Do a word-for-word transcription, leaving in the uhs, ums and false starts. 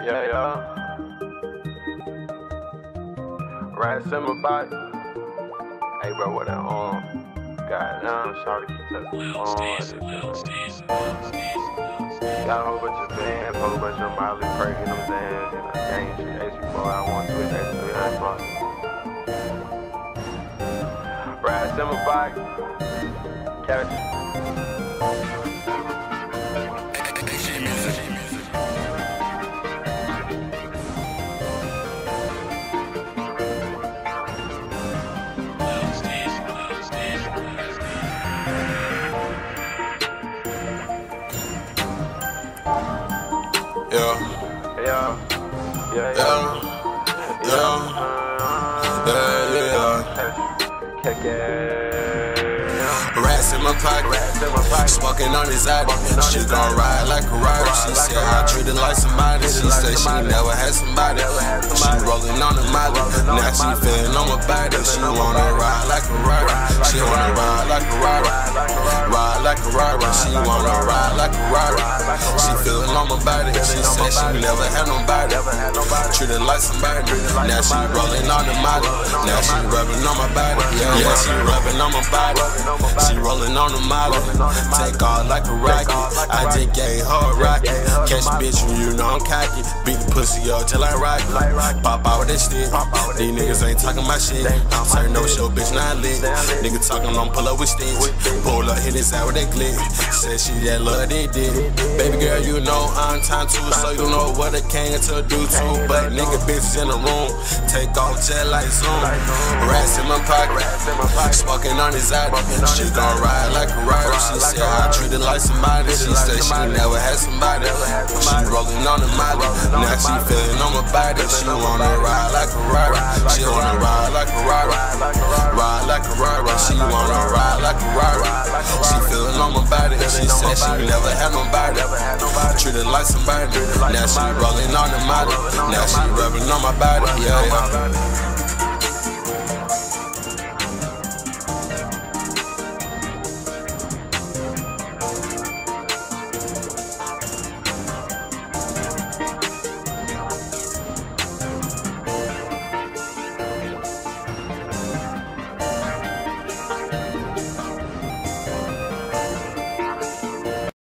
Yeah, yeah. Rats in my body. Hey, bro, what that on? Goddamn, shawty keep touching my phone. Got a whole bunch of bands, whole bunch of Miley Perk, you know what I'm saying? You know, gang shit, H B four, I want to switch H three hundred bucks. Rats in my body. Catch. Yeah. Yeah. Yeah. Yeah. Yeah. Yeah. Yeah. Yeah. Rats in my pocket, smoking on his eye. She gon' ride like a rider. She said I treat her like somebody. She said she never had somebody. She rollin' on the molly. Now she feelin' on my body. She wanna ride like a rider. She wanna ride like a rider. Ride like a rider. She wanna ride like a rider. She feelin' on my body. She said she never had nobody. Treat her like somebody. Now she rollin' on the molly. Now she rubbin' on my body. Yeah, she rubbin' on my body. She rollin' on the molly. Take off like a rocket. I just gave her a rocket. Catch a bitch when you know I'm cocky. Beat the pussy up till I rock it. Pop out with that stick. These niggas ain't talking my shit. Turn no show, bitch, not lit. Nigga talking, I'm pull up with sticks. Pull up, hit his out with that click. Said she that love that dick. Baby girl, you know I'm time to, so you know what it came to do to. But nigga bitches in the room. Take off jet like Zoom. Rats in my pocket. Smoking on his eye. She gon' ride like a rider. She said I treat her like somebody. She said she never had somebody. She rollin' on the molly. Now she feelin' on my body. She wanna ride like a rider. She wanna ride like a rider. Ride like a rider. She wanna ride like a rider. She feelin' on my body. She said she never had nobody. Treat her like somebody. Now she rollin' on the molly. Now she rubbin' on my body. Yeah, yeah.